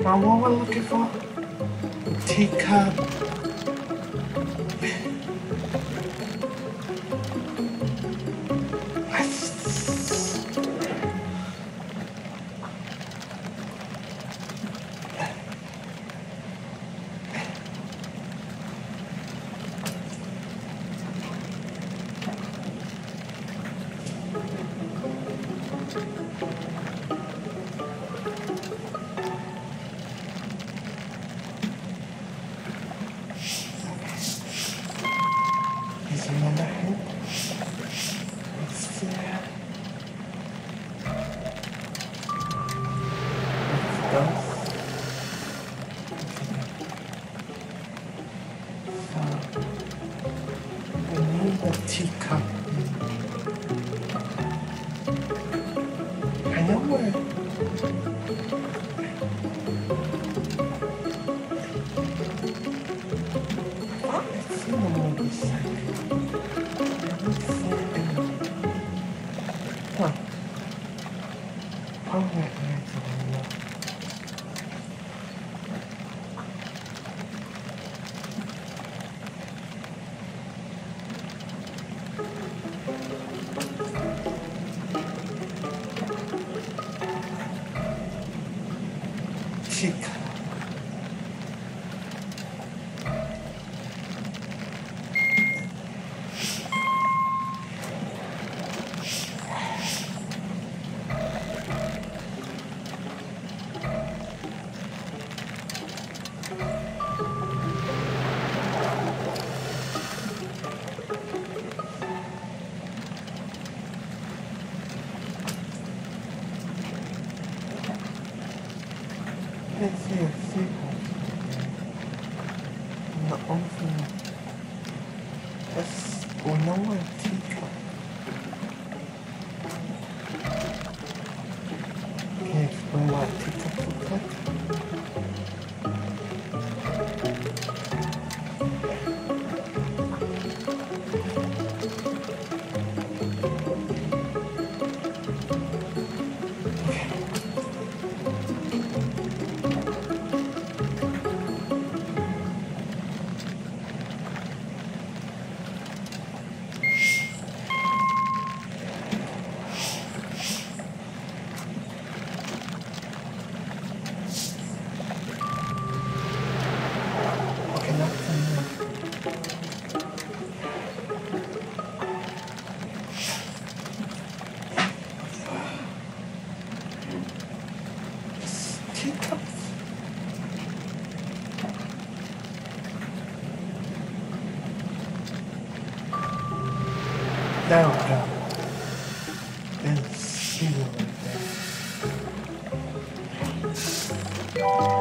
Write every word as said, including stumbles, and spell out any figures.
Now what we're looking for? Teacup. Is another head? What's there? What's this? So, we need a teacup. I know where. It's in the movie side. Huh. Oh, wait, wait, wait. Chica. Let's see a sequence. No, also, let's go nowhere teacup. Can you explain what teacup looks like? Okay, now from here. Teacups. There we go. There's zero right there.